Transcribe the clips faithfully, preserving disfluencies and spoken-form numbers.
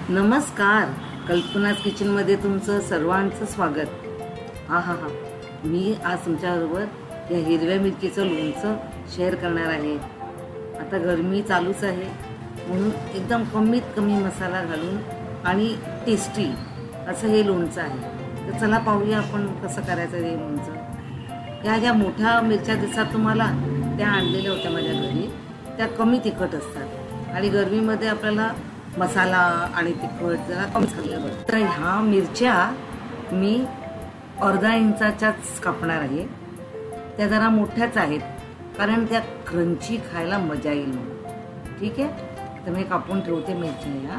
नमस्कार, कल्पनाज किचनमध्ये तुमचं सर्वांचं स्वागत. हा हा हा मी आज तुमच्याबरोबर या हिरव्या मिरचीचं लोणचं शेअर करणार आहे. आता गरमी चालूच आहे म्हणून एकदम कमीत कमी मसाला घालून आणि टेस्टी असं हे लोणचं आहे. तर चला पाहूया आपण कसं करायचं हे लोणचं. या ज्या मोठ्या मिरच्या दिसतात तुम्हाला, त्या आणलेल्या होत्या माझ्या घरी. त्या कमी तिखट असतात आणि गरमीमध्ये आपल्याला मसाला आणि तिखट जरा कमी खाल्लं पाहिजे. तर ह्या मिरच्या मी अर्धा इंचाच्याच कापणार आहे. त्या जरा मोठ्याच आहेत कारण त्या क्रंची खायला मजा येईल. ठीक आहे, तर मी कापून ठेवते मिरच्या.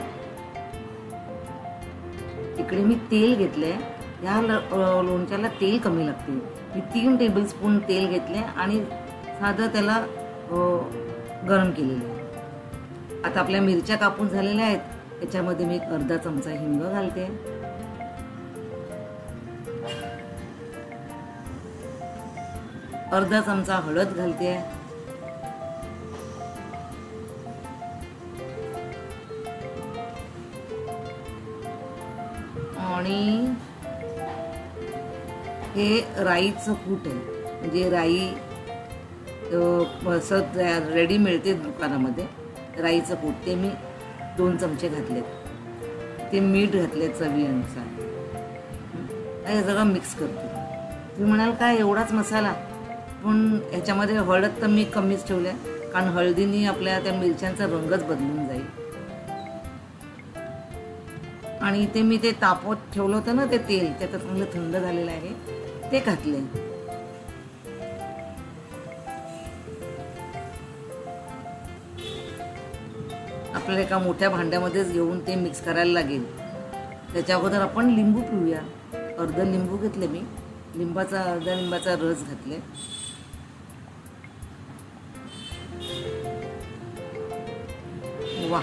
इकडे मी तेल घेतले. या लोणच्याला तेल कमी लागते. मी तीन टेबलस्पून तेल घेतले आणि साधं त्याला गरम केलेलं. आता आपल्या मिरच्या कापून झालेल्या आहेत. त्याच्यामध्ये मी अर्धा चमचा हिंग घालते. अर्धा चमचा हळद घालते. आणि हे राईचं कूट आहे, म्हणजे राई असं रेडी मिळते दुकानामध्ये. राईचं कूट ते मी दोन चमचे घातलेत. ते मीठ घातले चवीनुसार. हे सगळं मिक्स करते. तुम्ही म्हणाल काय एवढाच मसाला, पण ह्याच्यामध्ये हळद तर मी कमीच ठेवले कारण हळदीने आपल्या त्या मिरच्यांचा रंगच बदलून जाईल. आणि ते मी ते तापवत ठेवलं होतं ना, ते तेल त्याचं चांगलं थंड झालेलं आहे, ते घातले. आपल्याला एका मोठ्या भांड्यामध्येच घेऊन ते मिक्स करायला लागेल. त्याच्या अगोदर आपण लिंबू पिळूया. अर्ध लिंबू घेतले मी. लिंबाचा अर्धा लिंबाचा रस घातले. वा,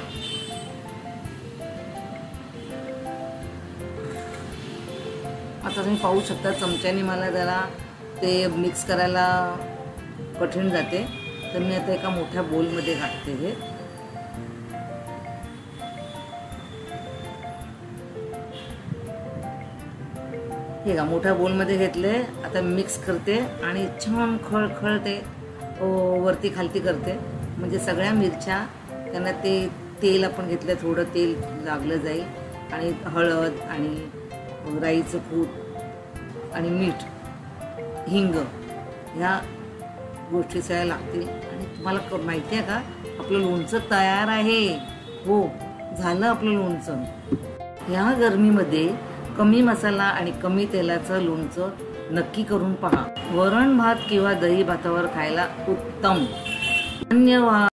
आता तुम्ही पाहू शकता चमच्याने मला जरा ते मिक्स करायला कठीण जाते. तर मी आता एका मोठ्या बोलमध्ये घालते. हे हे का मोठ्या बोलमध्ये घेतले. आता मिक्स करते आणि छान खळखळ ते वरती खालती करते, म्हणजे सगळ्या मिरच्या त्यांना ते तेल आपण घेतलं थोडं तेल लागलं जाईल. आणि हळद आणि राईचं कूट आणि मीठ, हिंग ह्या गोष्टी सगळ्या लागतील. आणि तुम्हाला माहिती आहे का, आपलं लोणचं तयार आहे. हो, झालं आपलं लोणचं. ह्या गरमीमध्ये कमी मसाला आणि कमी तेलाचं लोणचं नक्की करून पहा. वरण भात किंवा दही भातावर खायला उत्तम. धन्यवाद.